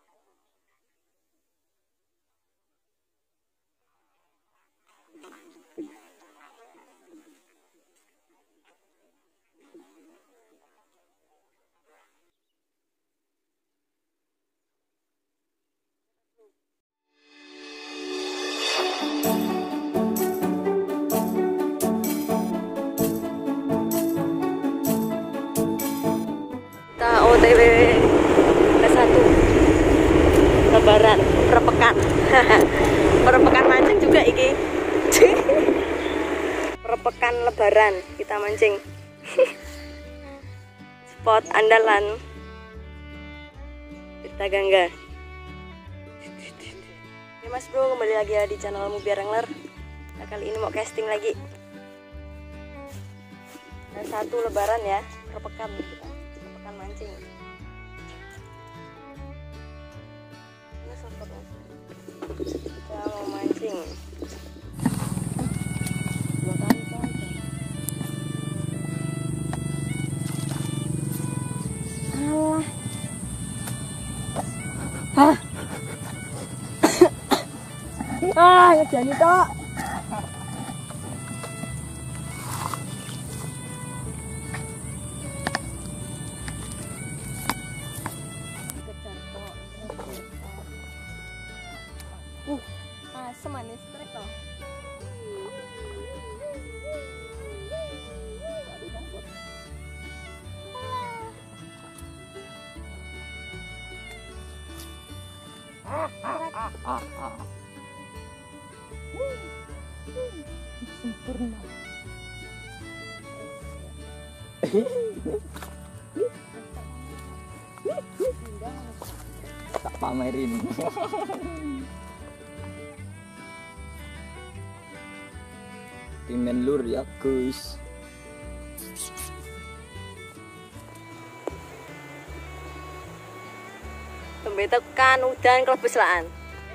Kita OTW ke 1 Lebaran perpekan. Perpekan mancing juga iki. Perpekan Lebaran kita mancing. Spot andalan Tirta Gangga. Ya Mas Bro, kembali lagi ya di channel Mubiar Angler. Nah, kali ini mau casting lagi. Dan 1 Lebaran ya, perpekan kita. Perpekan mancing. Ini spot Mas. Kita mau mancing. Ngejani tok. Asem manis trek toh. Sempurna. Tak pamerin. Timen lur ya guys. Tembe tekan udan kelebes laan.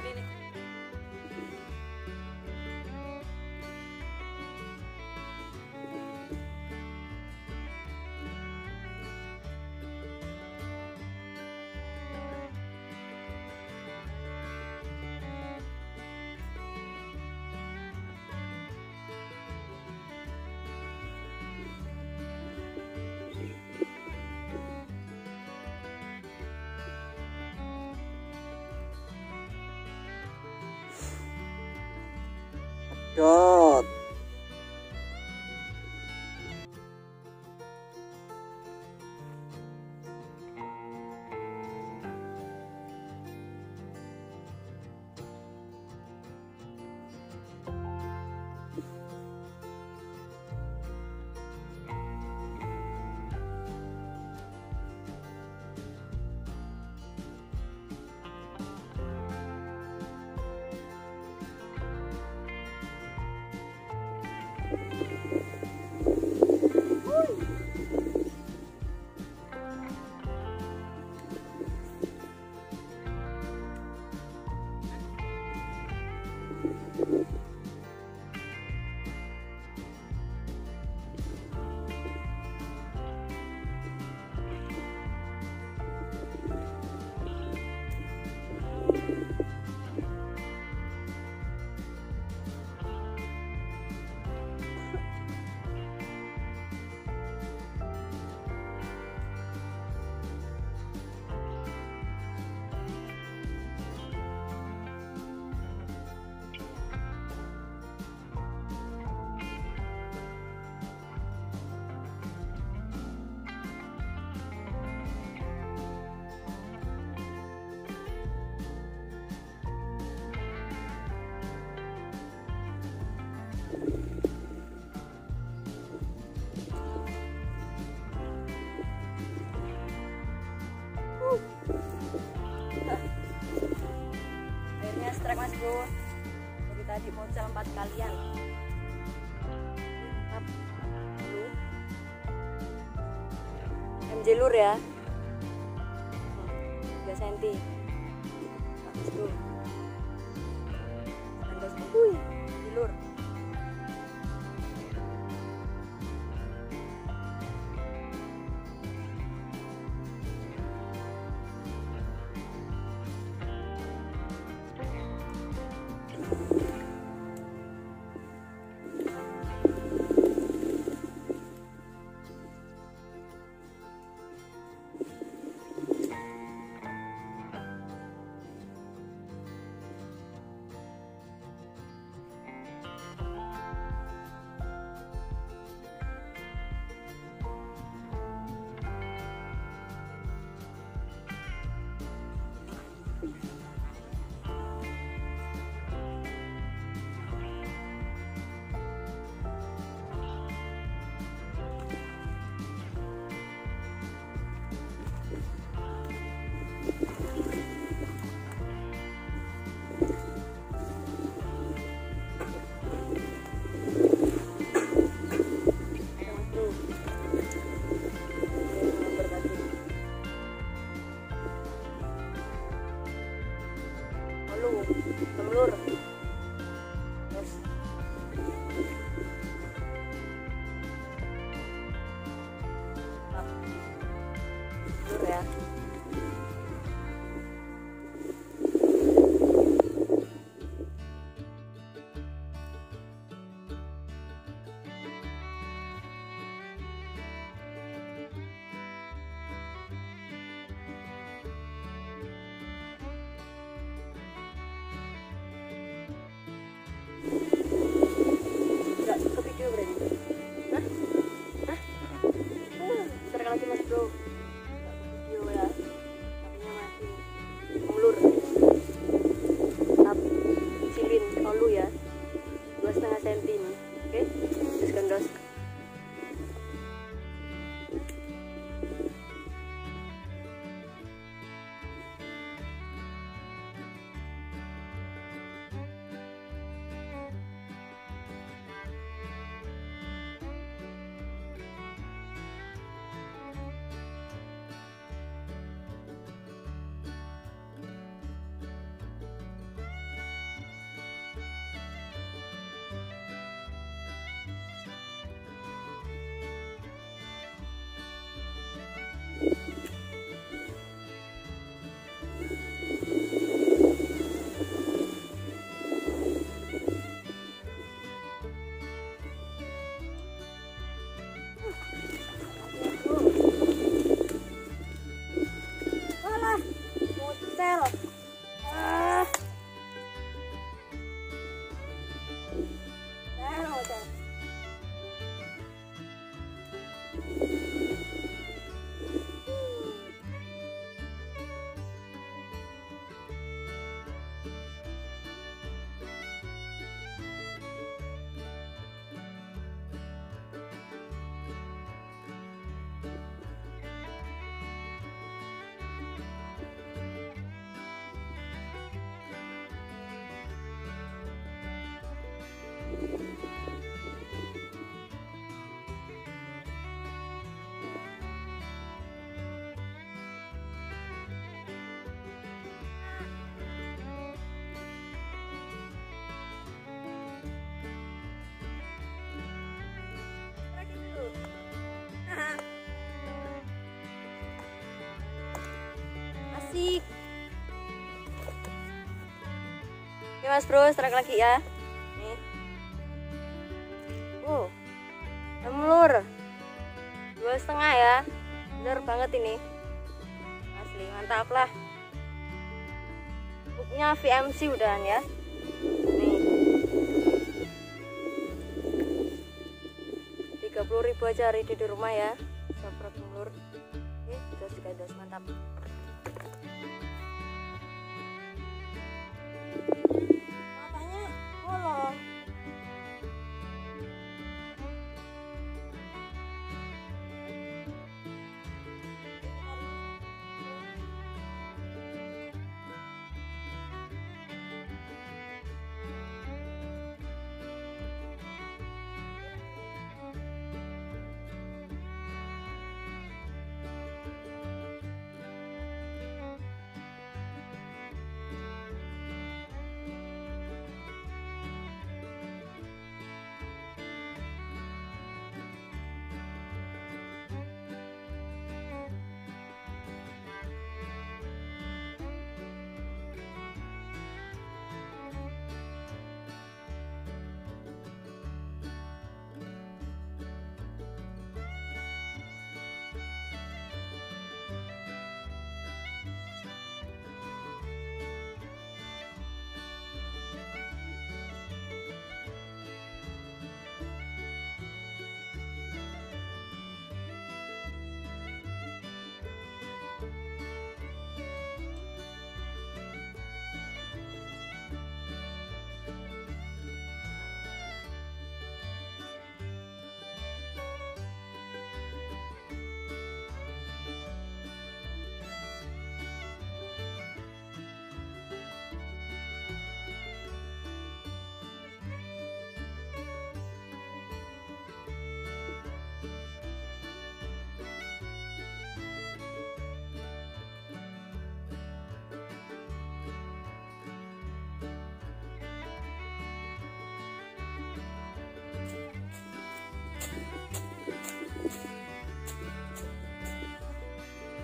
Dot. Akhirnya strike Mas Bro. Jadi tadi moncal 4 kalian. Mantap. Dulu. MJ lur ya. 3 cm. Mas Bro. Tanda sembuh. Di lur. lur ya. Enggak ke video berarti. Hah? Hah? Bentar lagi mas bro. Enggak ke video ya. Tapinya mati. Melur. Tap silin olu ya. 2,5 cm. Oke. Terus gandos. Alah, motel. Ah. Motel. Asik. Oke mas bro, strike lagi ya. Nih. Melur 2,5 ya. Bener banget ini. Asli, mantap lah. Hooknya VMC udahan ya. Nih. 30.000 aja ready di rumah ya. Sabrok melur. Oke, dos mantap. Matanya bolong.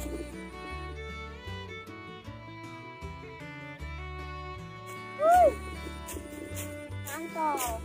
Mantap.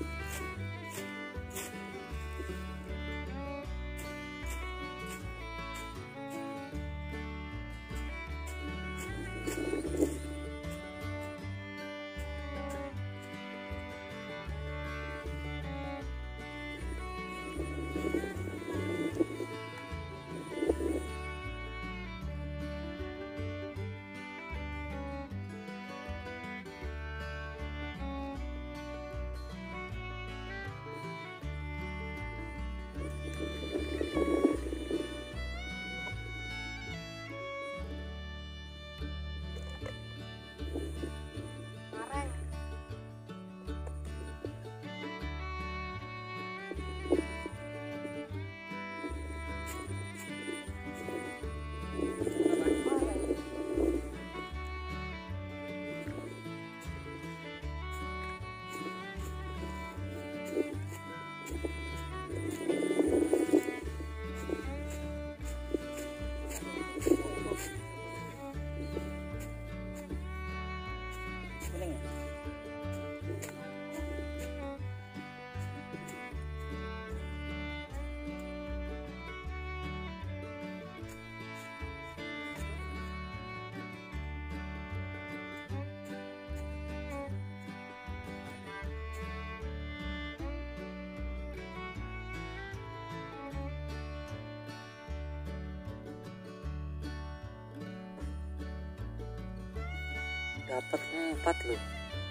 Dapat 4 loh.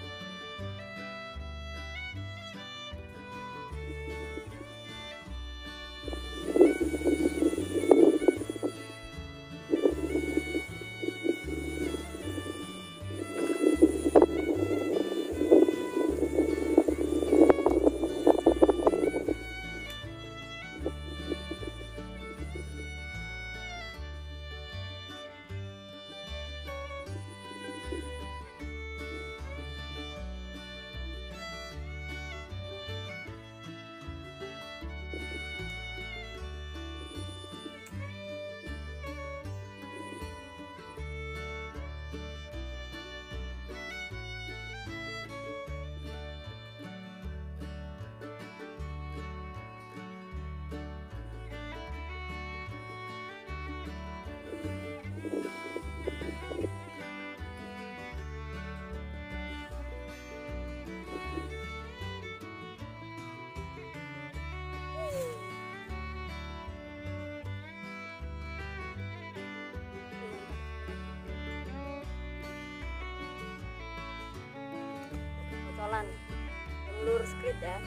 Kocolan yang lurus skrit ya.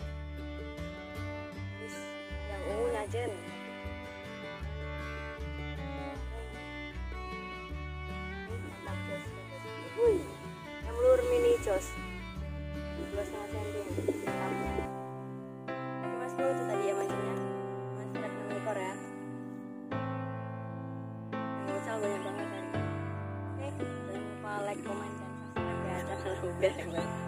Terus yang ungu najen. Mantap jos. Wih, yang lur mini jos 2,5 cm. Oke mas bro, itu tadi ya mancingnya. Mas lihat 6 ekor ya. Yang bocah banyak banget kan. Oke, jangan lupa like, komen, dan subscribe ya. Channel Ruben.